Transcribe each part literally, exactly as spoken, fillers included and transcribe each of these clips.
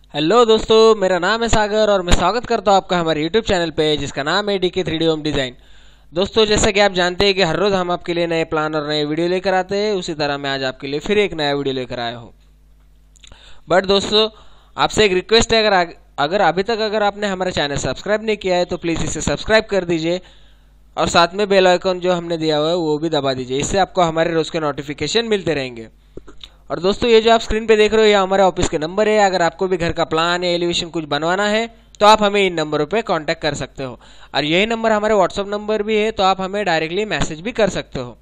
Hello दोस्तों, मेरा नाम है सागर और मैं स्वागत करता हूं आपका हमारे यूट्यूब चैनल पे जिसका नाम है डी के थ्री डी होम डिज़ाइन। दोस्तों, जैसा कि आप जानते हैं कि हर रोज़ हम आपके लिए नए प्लान और नए वीडियो लेकर आते हैं, उसी तरह मैं आज आपके लिए फिर एक नया वीडियो लेकर आया हूं। बट दोस्तों, आपसे एक रिक्वेस्ट है, अगर अगर अभी तक अगर आपने हमारा चैनल सब्सक्राइब नहीं किया है तो प्लीज़ इसे सब्सक्राइब कर दीजिए और साथ में बेल आइकन जो हमने दिया हुआ है वो भी दबा दीजिए। इससे आपको हमारे रोज़ के नोटिफिकेशन मिलते रहेंगे। और दोस्तों, ये जो आप स्क्रीन पे देख रहे हो ये हमारे ऑफिस के नंबर है। अगर आपको भी घर का प्लान या एलिवेशन कुछ बनवाना है तो आप हमें इन नंबरों पे कांटेक्ट कर सकते हो और यही नंबर हमारे व्हाट्सएप नंबर भी है, तो आप हमें डायरेक्टली मैसेज भी कर सकते हो।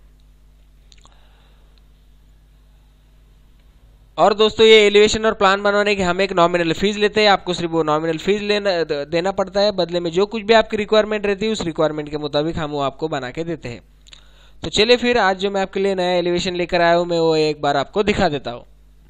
और दोस्तों, ये एलिवेशन और प्लान बनवाने की हम एक नॉमिनल फीस लेते हैं। आपको सिर्फ वो नॉमिनल फीस लेना देना पड़ता है, बदले में जो कुछ भी आपकी रिक्वायरमेंट रहती है उस रिक्वायरमेंट के मुताबिक हम वो आपको बना के देते हैं। तो चलिए फिर आज जो मैं आपके लिए नया एलिवेशन लेकर आया हूं मैं वो एक बार आपको दिखा देता हूं।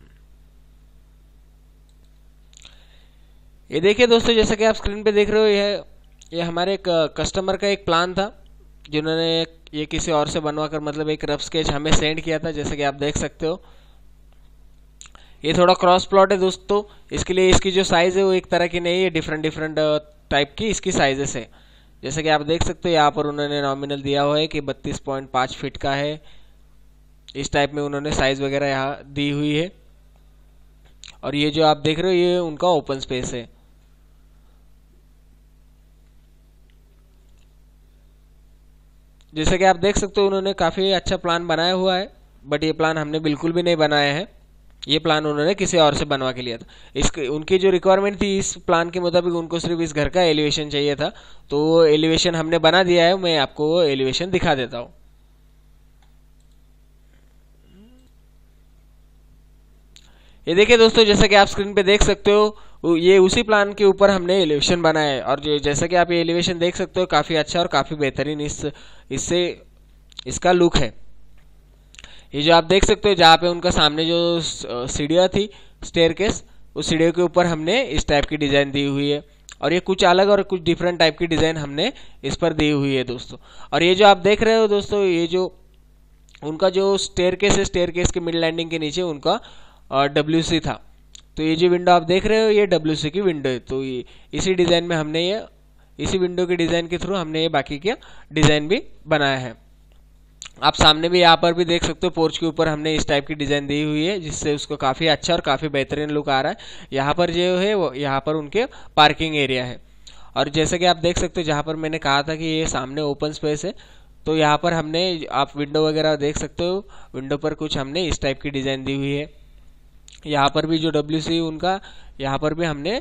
ये देखिए दोस्तों, जैसा कि आप स्क्रीन पे देख रहे हो, यह ये हमारे एक कस्टमर का एक प्लान था जिन्होंने ये किसी और से बनवा कर मतलब एक रफ स्केच हमें सेंड किया था। जैसे कि आप देख सकते हो ये थोड़ा क्रॉस प्लॉट है दोस्तों, इसके लिए इसकी जो साइज है वो एक तरह की नहीं है, डिफरेंट डिफरेंट टाइप की इसकी साइजेस है। जैसे कि आप देख सकते हो यहाँ पर उन्होंने नॉमिनल दिया हुआ है कि बत्तीस पॉइंट पाँच फीट का है। इस टाइप में उन्होंने साइज वगैरह यहाँ दी हुई है। और ये जो आप देख रहे हो ये उनका ओपन स्पेस है। जैसे कि आप देख सकते हो उन्होंने काफी अच्छा प्लान बनाया हुआ है, बट ये प्लान हमने बिल्कुल भी नहीं बनाया है। ये प्लान उन्होंने किसी और से बनवा के लिया था। इसके उनकी जो रिक्वायरमेंट थी इस प्लान के मुताबिक उनको सिर्फ इस घर का एलिवेशन चाहिए था, तो वो एलिवेशन हमने बना दिया है। मैं आपको वो एलिवेशन दिखा देता हूँ। ये देखिए दोस्तों, जैसा कि आप स्क्रीन पे देख सकते हो ये उसी प्लान के ऊपर हमने एलिवेशन बनाया है। और जैसा कि आप ये एलिवेशन देख सकते हो काफी अच्छा और काफी बेहतरीन इस इससे इसका लुक है। ये जो आप देख सकते हो जहाँ पे उनका सामने जो सीढ़ियाँ थी स्टेयरकेस, उस सीढ़ियों के ऊपर हमने इस टाइप की डिजाइन दी हुई है। और ये कुछ अलग और कुछ डिफरेंट टाइप की डिजाइन हमने इस पर दी हुई है दोस्तों। और ये जो आप देख रहे हो दोस्तों, ये जो उनका जो स्टेयरकेस है, स्टेयरकेस के मिड लैंडिंग के नीचे उनका डब्ल्यू सी था। तो ये जो विंडो आप देख रहे हो ये डब्ल्यू सी की विंडो है। तो ये इसी डिजाइन में हमने ये इसी विंडो के डिजाइन के थ्रू हमने ये बाकी का डिजाइन भी बनाया है। आप सामने भी यहाँ पर भी देख सकते हो पोर्च के ऊपर हमने इस टाइप की डिजाइन दी हुई है जिससे उसको काफी अच्छा और काफी बेहतरीन लुक आ रहा है। यहाँ पर जो है वो यहाँ पर उनके पार्किंग एरिया है। और जैसे कि आप देख सकते हो जहाँ पर मैंने कहा था कि ये सामने ओपन स्पेस है, तो यहाँ पर हमने आप विंडो वगैरह देख सकते हो, विंडो पर कुछ हमने इस टाइप की डिजाइन दी हुई है। यहाँ पर भी जो डब्ल्यू सी उनका यहाँ पर भी हमने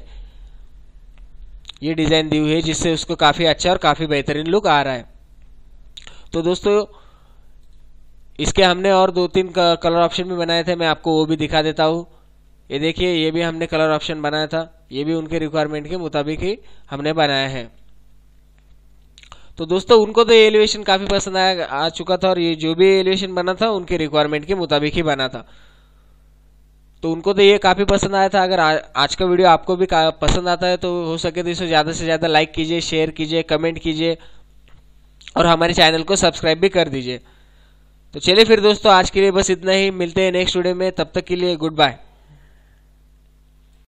ये डिजाइन दी हुई है जिससे उसको काफी अच्छा और काफी बेहतरीन लुक आ रहा है। तो दोस्तों, इसके हमने और दो तीन कलर ऑप्शन भी बनाए थे, मैं आपको वो भी दिखा देता हूँ। ये देखिए, ये भी हमने कलर ऑप्शन बनाया था, ये भी उनके रिक्वायरमेंट के मुताबिक ही हमने बनाया है। तो दोस्तों, उनको तो ये एलिवेशन काफी पसंद आया आ चुका था और ये जो भी एलिवेशन बना था उनके रिक्वायरमेंट के मुताबिक ही बना था, तो उनको तो ये काफी पसंद आया था। अगर आ, आज का वीडियो आपको भी पसंद आता है तो हो सके तो इसे ज्यादा से ज्यादा लाइक कीजिए, शेयर कीजिए, कमेंट कीजिए और हमारे चैनल को सब्सक्राइब भी कर दीजिए। तो चलिए फिर दोस्तों, आज के लिए बस इतना ही। मिलते हैं नेक्स्ट वीडियो में, तब तक के लिए गुड बाय।